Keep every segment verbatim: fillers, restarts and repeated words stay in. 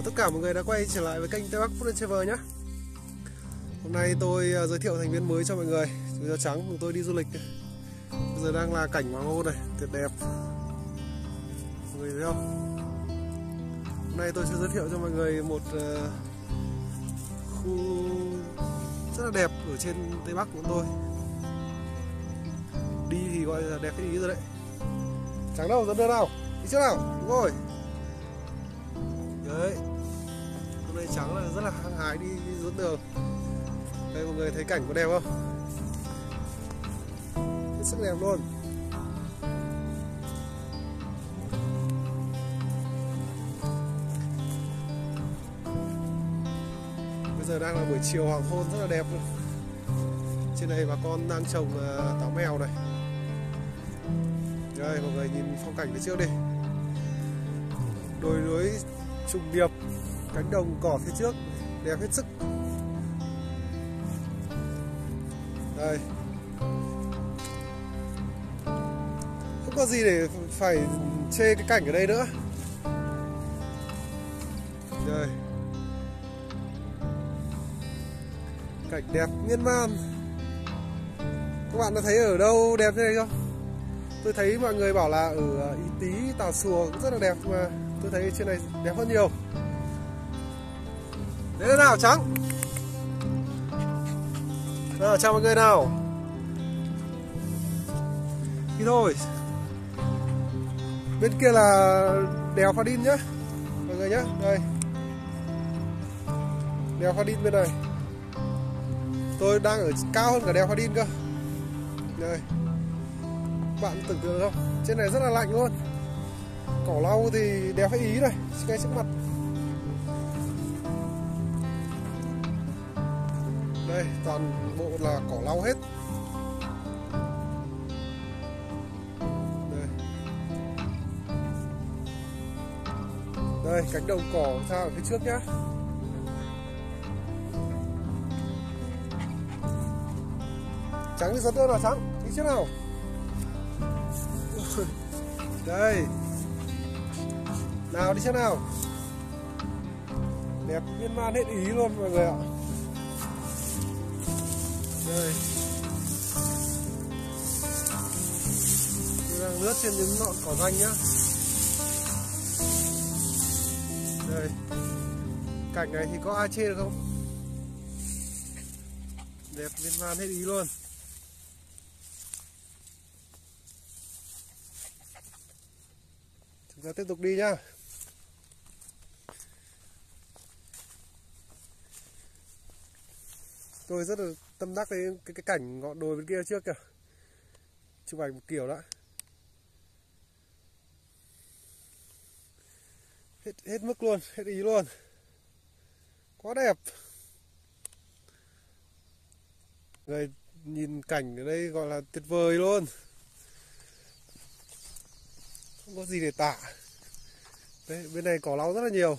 tất cả mọi người đã quay trở lại với kênh Tây Bắc Food and Travel nhé. Hôm nay tôi uh, giới thiệu thành viên mới cho mọi người. Chú chó trắng cùng tôi đi du lịch. Bây giờ đang là cảnh hoàng hôn này, tuyệt đẹp. Mọi người thấy không? Hôm nay tôi sẽ giới thiệu cho mọi người một uh, khu rất là đẹp ở trên Tây Bắc của tôi. Đi thì gọi là đẹp cái ý rồi đấy. Trắng đâu, dẫn đưa nào, đi trước nào, đúng rồi. Đấy, hôm nay Trắng là rất là hăng hái đi, đi dẫn đường. Đây mọi người thấy cảnh có đẹp không? Rất sức đẹp luôn. Bây giờ đang là buổi chiều hoàng hôn rất là đẹp luôn. Trên này bà con đang trồng uh, táo mèo này. Đây mọi người nhìn phong cảnh phía trước đi. Đồi núi trùng điệp, cánh đồng cỏ phía trước đẹp hết sức. Đây, không có gì để phải chê cái cảnh ở đây nữa. Đây, cảnh đẹp miên man. Các bạn đã thấy ở đâu đẹp như này không? Tôi thấy mọi người bảo là ở Ý Tý, Tà Xùa cũng rất là đẹp, mà tôi thấy trên này đẹp hơn nhiều. Đến đây nào Trắng. Nào, chào mọi người nào. Đi thôi. Bên kia là đèo Pha Đin nhá mọi người nhá. Đây, đèo Pha Đin bên này. Tôi đang ở cao hơn cả đèo Pha Đin cơ. Đây, bạn tưởng tượng không? Trên này rất là lạnh luôn. Cỏ lau thì đèo Pha Ý này, ngay trước mặt. Đây, toàn bộ là cỏ lau hết. Đây, đây cánh đồng cỏ ra ở phía trước nhá. Trắng đi dẫn tôi nào Trắng, đi trước nào. Đây, nào đi trước nào. Đẹp miên man hết ý luôn mọi người ạ. Đây, tôi đang lướt trên những ngọn cỏ xanh nhá. Đây, cảnh này thì có ai chê được không? Đẹp miên man hết ý luôn. Chúng ta tiếp tục đi nhá. Tôi rất là tâm đắc với cái, cái cảnh ngọn đồi bên kia trước kìa. Chụp ảnh một kiểu đã. Hết, hết mức luôn, hết ý luôn. Quá đẹp. Người nhìn cảnh ở đây gọi là tuyệt vời luôn. Không có gì để tả. Đấy, bên này cỏ lau rất là nhiều.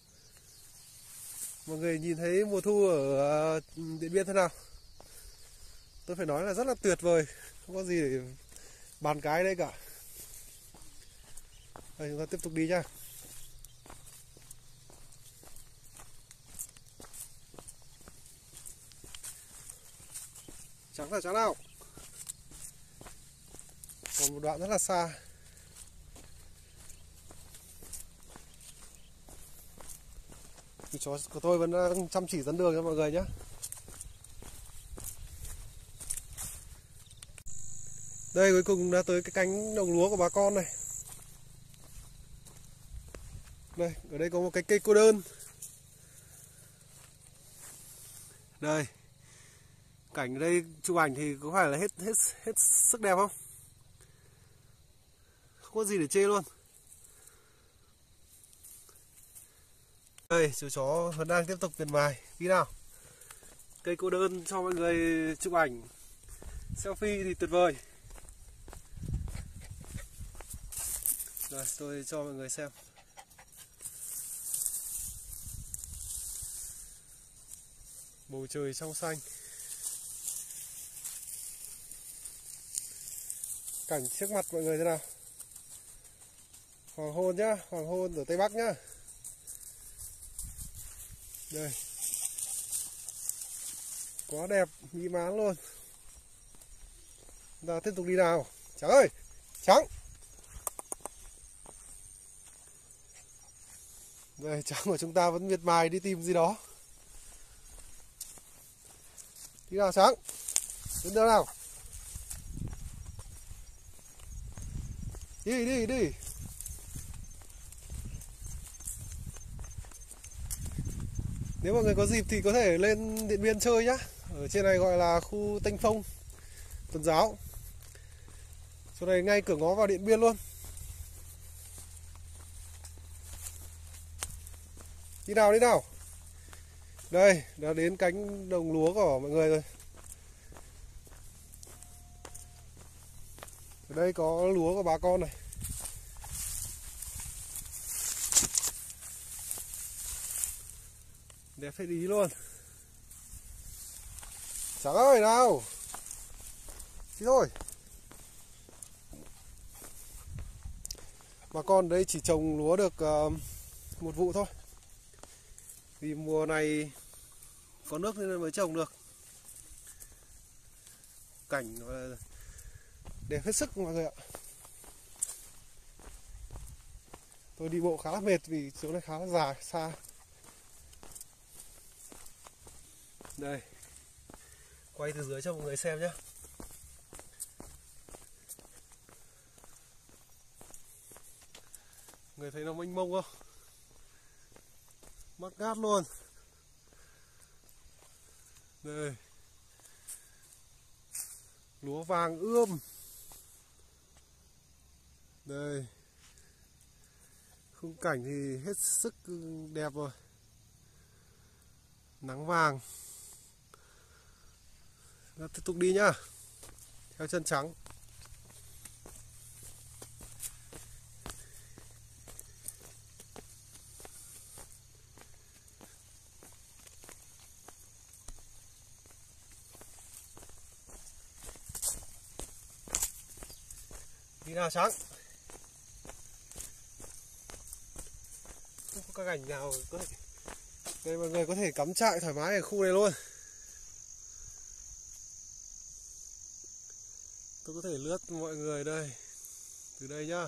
Mọi người nhìn thấy mùa thu ở Điện Biên thế nào? Tôi phải nói là rất là tuyệt vời. Không có gì để bàn cái đây cả. Đây, chúng ta tiếp tục đi nha. Trắng là trắng nào. Còn một đoạn rất là xa. Chú chó của tôi vẫn đang chăm chỉ dẫn đường cho mọi người nhé. Đây, cuối cùng đã tới cái cánh đồng lúa của bà con này. Đây, ở đây có một cái cây cô đơn. Đây, cảnh ở đây chụp ảnh thì có phải là hết hết hết sức đẹp không? Không có gì để chê luôn. Đây, chú chó vẫn đang tiếp tục miệt mài. Đi nào. Cây cô đơn cho mọi người chụp ảnh selfie thì tuyệt vời. Rồi, tôi cho mọi người xem. Bầu trời trong xanh. Cảnh trước mặt mọi người thế nào? Hoàng hôn nhá, hoàng hôn ở Tây Bắc nhá. Đây. Quá đẹp, mỹ mãn luôn. Ta tiếp tục đi nào. Trắng ơi, Trắng. Đây, Trắng của chúng ta vẫn miệt mài đi tìm gì đó. Đi nào Trắng. Đến đâu nào. Đi, đi, đi. Nếu mọi người có dịp thì có thể lên Điện Biên chơi nhá. Ở trên này gọi là khu Tênh Phong, Tuần Giáo. Chỗ này ngay cửa ngó vào Điện Biên luôn. Đi nào, đi nào. Đây, đã đến cánh đồng lúa của mọi người rồi. Ở đây có lúa của bà con này. Đẹp phết ý luôn. Trắng ơi nào. Đi thôi. Bà con đây chỉ trồng lúa được uh, một vụ thôi. Vì mùa này có nước nên mới trồng được. Cảnh đẹp hết sức mọi người ạ. Tôi đi bộ khá là mệt vì chỗ này khá là dài, xa. Đây, quay từ dưới cho mọi người xem nhé. Người thấy nó mênh mông không? Mắt ngát luôn. Đây, lúa vàng ươm. Đây, khung cảnh thì hết sức đẹp rồi. Nắng vàng. Nó tiếp tục đi nhá. Theo chân Trắng. Đi nào Trắng. Không có cảnh nào có thể... Đây mọi người có thể cắm trại thoải mái ở khu này luôn. Tôi có thể lướt mọi người đây. Từ đây nhá.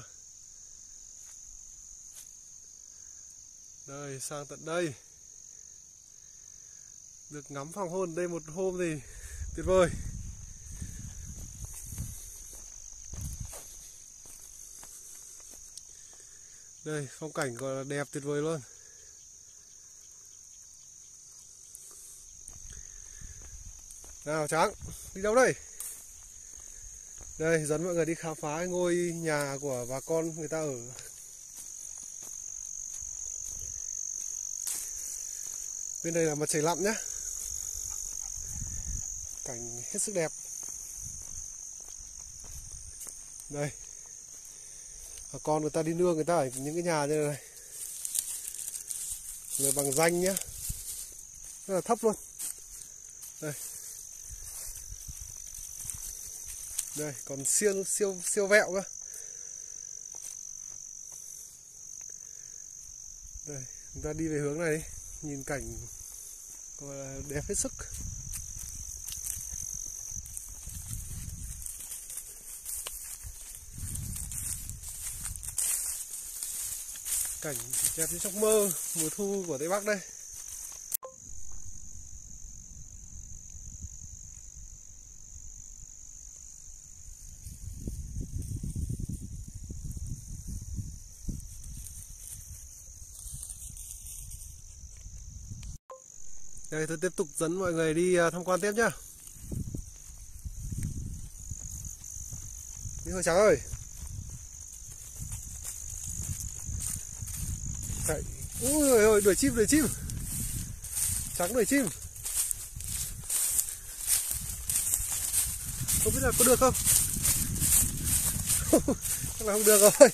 Đây sang tận đây. Được ngắm hoàng hôn đây một hôm thì tuyệt vời. Đây phong cảnh gọi là đẹp tuyệt vời luôn. Nào Trắng, đi đâu đây? Đây, dẫn mọi người đi khám phá ngôi nhà của bà con người ta ở. Bên đây là mặt trời lặn nhé. Cảnh hết sức đẹp. Đây, bà con người ta đi nương người ta ở những cái nhà như này này. Người bằng danh nhé. Rất là thấp luôn. Đây. Đây, còn siêu siêu siêu vẹo cơ. Đây, chúng ta đi về hướng này đi. Nhìn cảnh đẹp hết sức. Cảnh đẹp như trong mơ mùa thu của Tây Bắc đây. Đây tôi tiếp tục dẫn mọi người đi tham quan tiếp nhá. Đi thôi Trắng ơi. Chạy. Ui ôi ôi, đuổi chim đuổi chim. Trắng đuổi chim. Không biết là có được không? Chắc là không được rồi.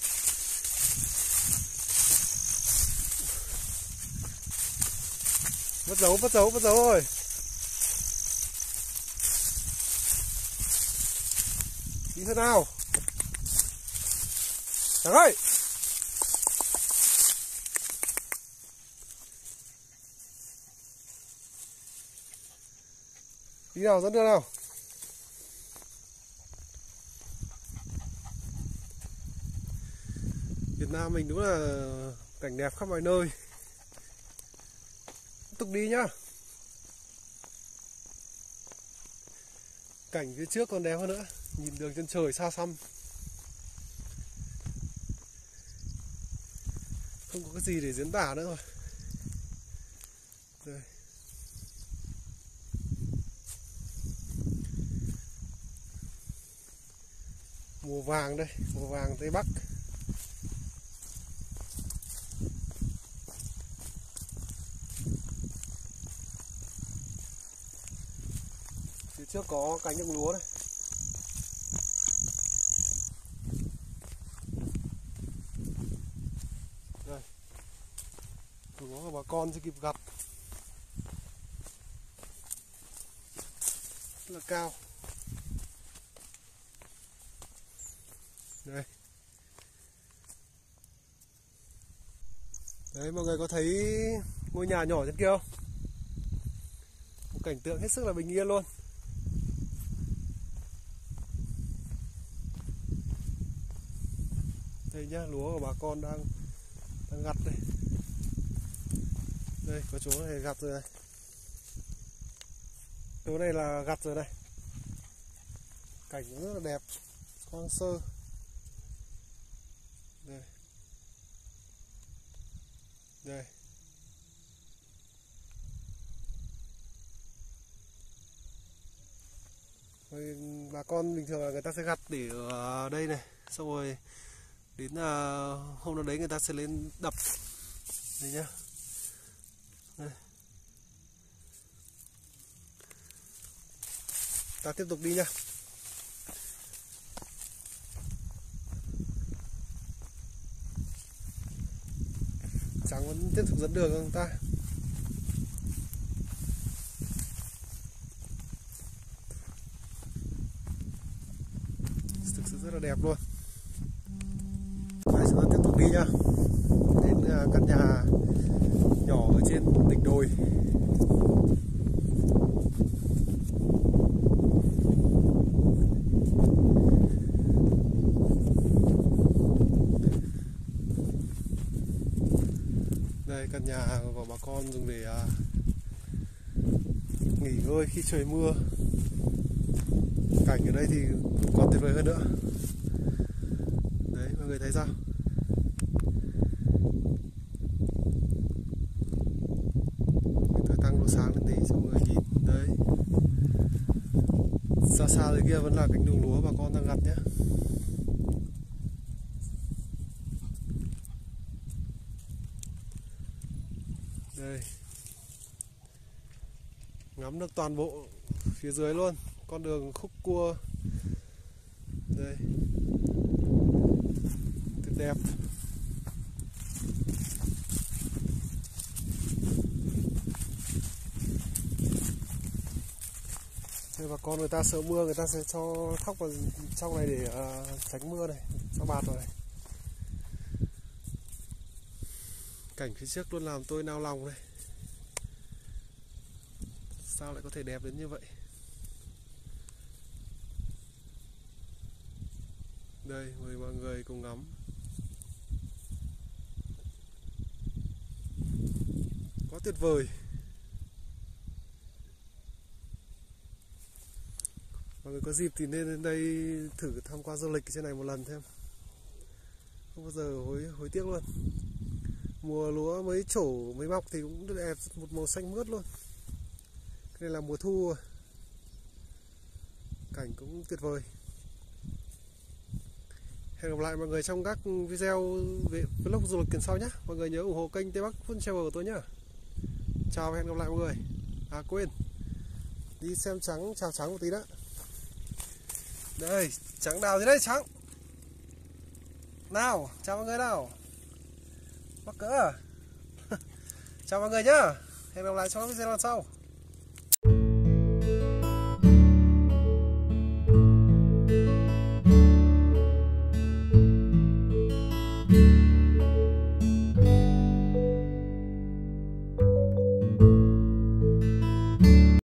Mất dấu, mất dấu, mất dấu rồi. Đi thế nào? Trắng ơi! Đi nào, dẫn đưa nào. Việt Nam mình đúng là cảnh đẹp khắp mọi nơi. Tiếp tục đi nhá. Cảnh phía trước còn đẹp hơn nữa. Nhìn đường chân trời xa xăm. Không có cái gì để diễn tả nữa rồi. Đây. Mùa vàng đây, mùa vàng Tây Bắc. Phía trước có cánh đồng lúa đây. Đây. Lúa của bà con chưa kịp gặt. Rất là cao. Đây. Đấy, mọi người có thấy ngôi nhà nhỏ trên kia không? Một cảnh tượng hết sức là bình yên luôn. Đây nhá, lúa của bà con đang đang gặt đây. Đây, có chỗ này gặt rồi này. Chỗ này là gặt rồi này. Cảnh rất là đẹp, hoang sơ. Đây. Đây. Rồi, bà con bình thường là người ta sẽ gặt để ở đây này, xong rồi đến uh, hôm nào đấy người ta sẽ lên đập. Đây nhá. Đây. Ta tiếp tục đi nhá. Trắng vẫn tiếp tục dẫn đường cho chúng ta. Thực sự rất là đẹp luôn. Đấy, chúng ta tiếp tục đi nhá. Đến uh, căn nhà nhỏ ở trên đỉnh đồi. Đây, căn nhà của bà con dùng để uh, nghỉ ngơi khi trời mưa. Cảnh ở đây thì còn tuyệt vời hơn nữa. Đấy, mọi người thấy sao? Tôi tăng độ sáng lên tí cho mọi người nhìn. Đấy, xa xa dưới kia vẫn là cánh đồng lúa bà con đang gặt nhé. Đây, ngắm được toàn bộ phía dưới luôn, con đường khúc cua. Đây, tuyệt đẹp. Đây, bà con người ta sợ mưa, người ta sẽ cho thóc vào trong này để uh, tránh mưa này, cho bạt vào này. Cảnh phía trước luôn làm tôi nao lòng đây. Sao lại có thể đẹp đến như vậy? Đây, mời mọi người cùng ngắm. Quá tuyệt vời. Mọi người có dịp thì nên đến đây thử tham quan du lịch trên này một lần thêm. Không bao giờ hối hối tiếc luôn. Mùa lúa mới trổ mới mọc thì cũng đẹp, một màu xanh mướt luôn. Cái này là mùa thu. Cảnh cũng tuyệt vời. Hẹn gặp lại mọi người trong các video về vlog du lịch lần sau nhé. Mọi người nhớ ủng hộ kênh Tây Bắc Food Travel của tôi nhé. Chào và hẹn gặp lại mọi người. À quên, đi xem Trắng, chào Trắng một tí đó. Đây, Trắng đào thế đấy Trắng. Nào, chào mọi người nào. Mắc cỡ à? Chào mọi người nhá. Hẹn gặp lại trong các video lần sau.